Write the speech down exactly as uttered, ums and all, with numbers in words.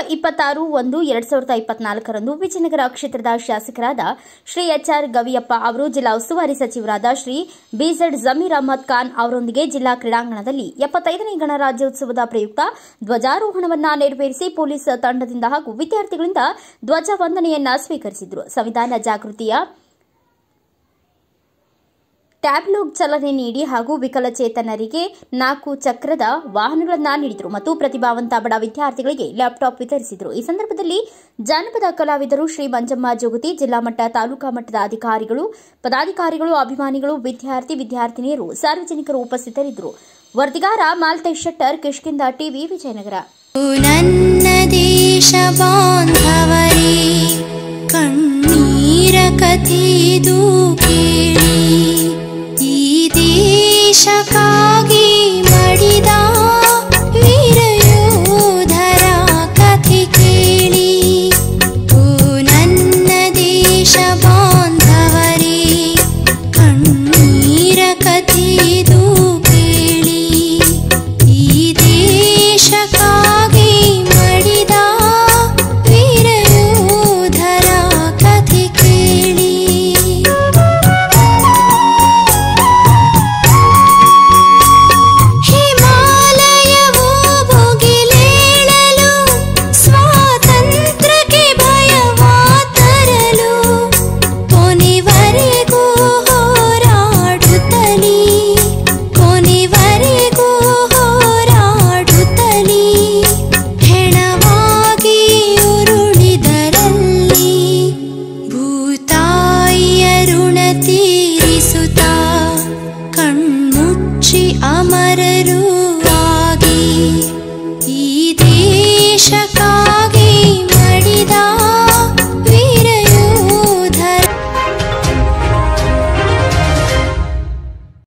ಇಪ್ಪತ್ತಾರು ಒಂದು ಎರಡ್ ಸಾವಿರದ ಇಪ್ಪತ್ನಾಲ್ಕರಂದು ವಿಜಯನಗರ ಕ್ಷೇತ್ರದ ಶಾಸಕರಾದ ಶ್ರೀ ಎಚ್ ಆರ್ ಗವಿಯಪ್ಪ ಅವರು ಜಿಲ್ಲಾ ಉಸ್ತುವಾರಿ ಸಚಿವರಾದ ಶ್ರೀ ಬಿಜೆಡ್ ಜಮೀರ್ ಅಹಮದ್ ಖಾನ್ ಅವರೊಂದಿಗೆ ಜಿಲ್ಲಾ ಕ್ರೀಡಾಂಗಣದಲ್ಲಿ ಎಪ್ಪತ್ತೈದನೇ ಗಣರಾಜ್ಯೋತ್ಸವದ ಪ್ರಯುಕ್ತ ಧ್ವಜಾರೋಹಣವನ್ನು ನೆರವೇರಿಸಿ ಪೊಲೀಸ್ ತಂಡದಿಂದ ಹಾಗೂ ವಿದ್ಯಾರ್ಥಿಗಳಿಂದ ಧ್ವಜ ವಂದನೆಯನ್ನ ಸ್ವೀಕರಿಸಿದರು. ಸಂವಿಧಾನ ಜಾಗೃತಿಯ ಟ್ಯಾಬ್ಲೋಗ್ ಚಾಲನೆ ನೀಡಿ ಹಾಗೂ ವಿಕಲಚೇತನರಿಗೆ ನಾಲ್ಕು ಚಕ್ರದ ವಾಹನಗಳನ್ನು ನೀಡಿದರು ಮತ್ತು ಪ್ರತಿಭಾವಂತ ಬಡ ವಿದ್ಯಾರ್ಥಿಗಳಿಗೆ ಲ್ಯಾಪ್ಟಾಪ್ ವಿತರಿಸಿದರು. ಈ ಸಂದರ್ಭದಲ್ಲಿ ಜಾನಪದ ಕಲಾವಿದರು ಶ್ರೀ ಮಂಜಮ್ಮ ಜೋಗತಿ, ಜಿಲ್ಲಾ ಮಟ್ಟ, ತಾಲೂಕಾ ಮಟ್ಟದ ಅಧಿಕಾರಿಗಳು, ಪದಾಧಿಕಾರಿಗಳು, ಅಭಿಮಾನಿಗಳು, ವಿದ್ಯಾರ್ಥಿ ವಿದ್ಯಾರ್ಥಿನಿಯರು, ಸಾರ್ವಜನಿಕರು ಉಪಸ್ಥಿತರಿದ್ದರು. ವರದಿಗಾರ ಮಾಲ್ತೇಶ್ ಶೆಟ್ಟರ್, ಕಿಷ್ಕಿಂಧ ಟಿವಿ, ವಿಜಯನಗರ. ನನ್ನ ದೇಶ ಬಾಂಧವರೇ, ಕಣ್ಣೀರ ಕಥೆದು ಕೇಳಿ, ಈ ದೇಶಕ್ಕಾಗಿ ಮಡಿದ ವೀರಯೋಧರ ಕಥೆ ಕೇಳಿ. ಓ ನನ್ನ ದೇಶ